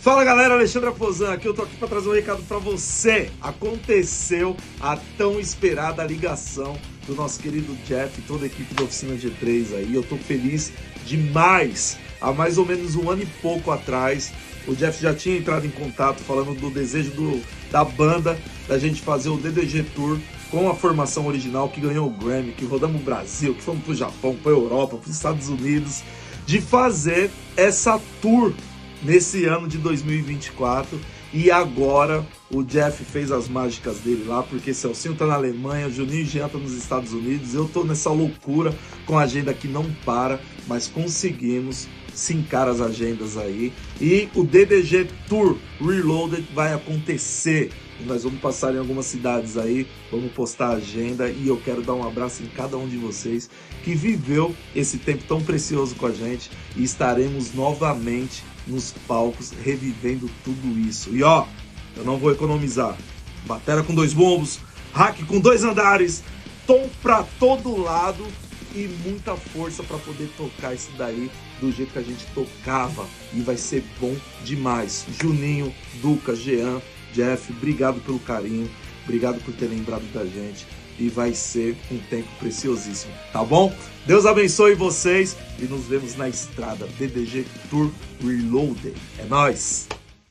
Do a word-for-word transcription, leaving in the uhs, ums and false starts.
Fala galera, Alexandre Aposan aqui, eu tô aqui para trazer um recado para você. Aconteceu a tão esperada ligação do nosso querido Jeff e toda a equipe da Oficina G três aí. Eu tô feliz demais. Há mais ou menos um ano e pouco atrás, o Jeff já tinha entrado em contato falando do desejo do, da banda da gente fazer o D D G Tour com a formação original que ganhou o Grammy, que rodamos o Brasil, que fomos pro Japão, pra Europa, pros Estados Unidos, de fazer essa tour nesse ano de dois mil e vinte e quatro. E agora o Jeff fez as mágicas dele lá, porque Celcinho tá na Alemanha, Juninho e Jean tá nos Estados Unidos, eu tô nessa loucura com a agenda que não para, mas conseguimos sincar as agendas aí. E o D D G Tour Reloaded vai acontecer. E nós vamos passar em algumas cidades aí, vamos postar a agenda e eu quero dar um abraço em cada um de vocês que viveu esse tempo tão precioso com a gente e estaremos novamente nos palcos revivendo tudo isso. E ó, eu não vou economizar. Bateria com dois bombos, rack com dois andares, tom pra todo lado e muita força para poder tocar isso daí do jeito que a gente tocava. E vai ser bom demais. Juninho, Duca, Jean, Jeff, obrigado pelo carinho, obrigado por ter lembrado da gente e vai ser um tempo preciosíssimo, tá bom? Deus abençoe vocês e nos vemos na estrada. D D G Tour Reloaded. É nóis!